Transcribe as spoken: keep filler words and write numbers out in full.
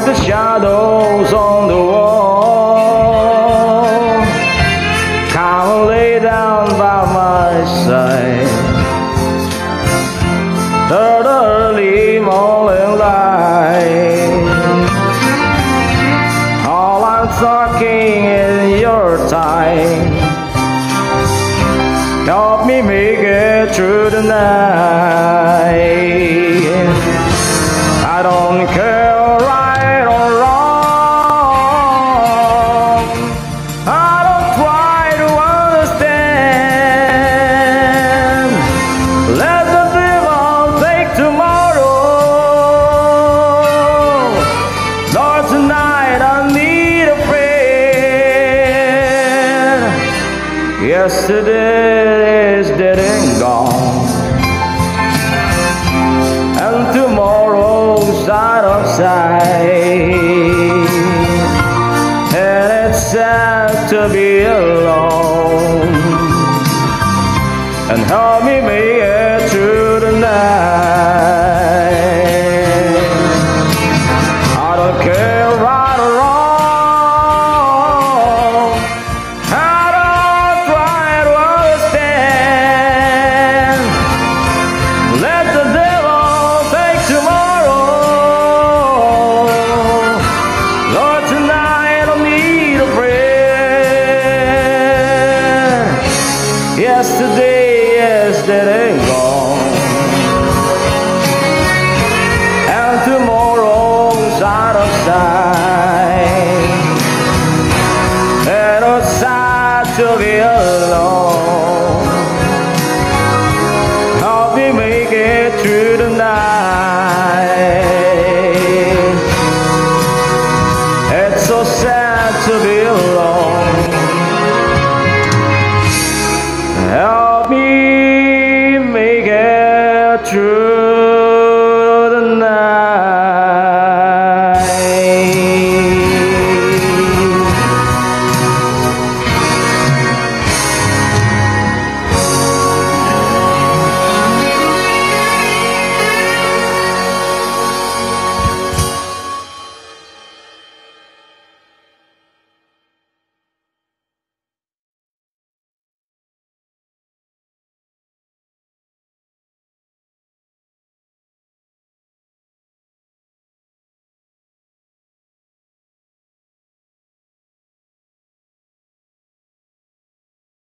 the shadows on the wall. Come and lay down by my side. The early morning light. All I'm talking is your time. Help me make it through the night. I don't care right or wrong. I don't try to understand. Let the devil take tomorrow. Lord, tonight I need a friend. Yesterday is dead and gone, and tomorrow's out of sight. And it's sad to be alone. And help me make it through the night. I don't care right or wrong. I don't try to understand. Let the devil take tomorrow. Lord, tonight I need a friend. Yesterday is dead and gone, and tomorrow's out of sight. And it's sad to be alive.